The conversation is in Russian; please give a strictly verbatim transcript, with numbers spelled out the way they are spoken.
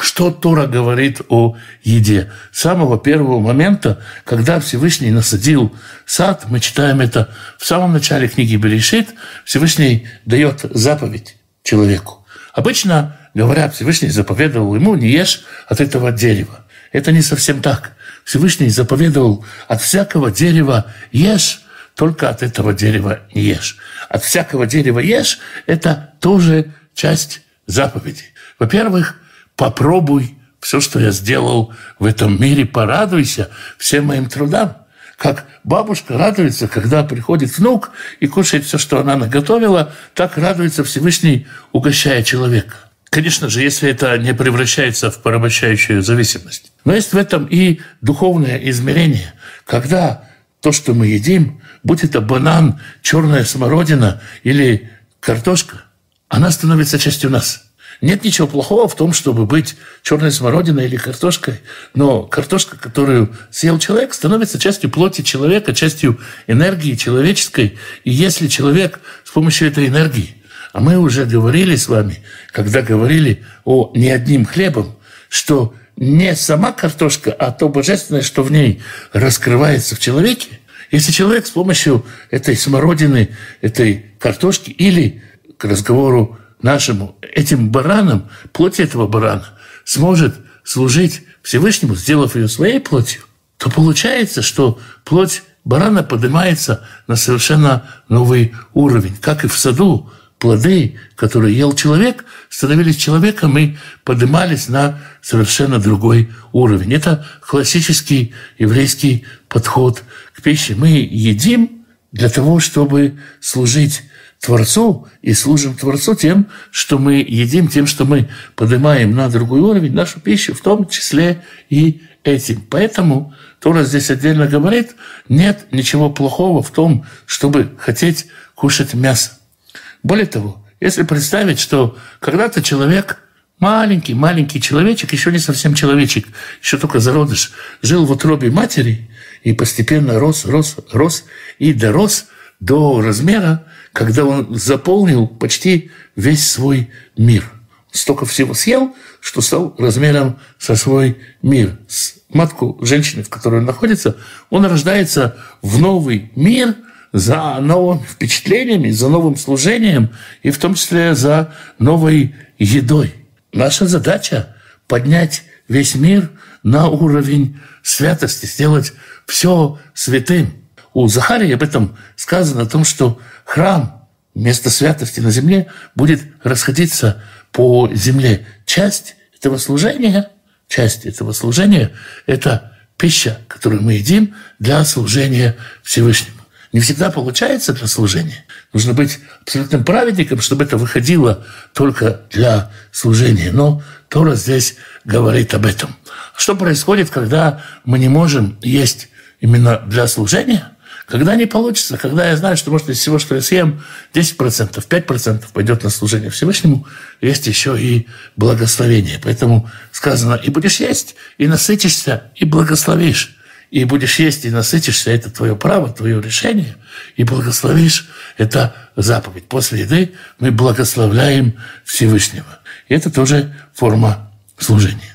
Что Тора говорит о еде? С самого первого момента, когда Всевышний насадил сад, мы читаем это в самом начале книги Берешит, Всевышний дает заповедь человеку. Обычно, говорят, Всевышний заповедовал ему: не ешь от этого дерева. Это не совсем так. Всевышний заповедовал: от всякого дерева ешь, только от этого дерева не ешь. От всякого дерева ешь – это тоже часть заповеди. Во-первых, попробуй все, что я сделал в этом мире, порадуйся всем моим трудам. Как бабушка радуется, когда приходит внук и кушает все, что она наготовила, так радуется Всевышний, угощая человека. Конечно же, если это не превращается в порабощающую зависимость. Но есть в этом и духовное измерение, когда то, что мы едим, будь это банан, черная смородина или картошка, она становится частью нас. Нет ничего плохого в том, чтобы быть черной смородиной или картошкой, но картошка, которую съел человек, становится частью плоти человека, частью энергии человеческой. И если человек с помощью этой энергии, а мы уже говорили с вами, когда говорили о «не одним хлебом», что не сама картошка, а то божественное, что в ней раскрывается в человеке, если человек с помощью этой смородины, этой картошки или, к разговору нашему, этим бараном, плоти этого барана, сможет служить Всевышнему, сделав ее своей плотью, то получается, что плоть барана поднимается на совершенно новый уровень. Как и в саду, плоды, которые ел человек, становились человеком и поднимались на совершенно другой уровень. Это классический еврейский подход к пище. Мы едим для того, чтобы служить Творцу, и служим Творцу тем, что мы едим, тем, что мы поднимаем на другой уровень нашу пищу, в том числе и этим. Поэтому Тора здесь отдельно говорит, нет ничего плохого в том, чтобы хотеть кушать мясо. Более того, если представить, что когда-то человек, маленький-маленький человечек, еще не совсем человечек, еще только зародыш, жил в утробе матери и постепенно рос, рос, рос и дорос до размера, когда он заполнил почти весь свой мир. Столько всего съел, что стал размером со свой мир. С матку женщины, в которой он находится, он рождается в новый мир за новыми впечатлениями, за новым служением и в том числе за новой едой. Наша задача – поднять весь мир на уровень святости, сделать все святым. У Захарии об этом сказано, о том, что храм, место святости на земле, будет расходиться по земле. Часть этого служения, часть этого служения – это пища, которую мы едим для служения Всевышнему. Не всегда получается для служения. Нужно быть абсолютным праведником, чтобы это выходило только для служения. Но Тора здесь говорит об этом. Что происходит, когда мы не можем есть именно для служения? Когда не получится, когда я знаю, что, может, из всего, что я съем, десять процентов, пять процентов пойдет на служение Всевышнему, есть еще и благословение. Поэтому сказано, и будешь есть, и насытишься, и благословишь. И будешь есть, и насытишься, это твое право, твое решение, и благословишь, это заповедь. После еды мы благословляем Всевышнего. И это тоже форма служения.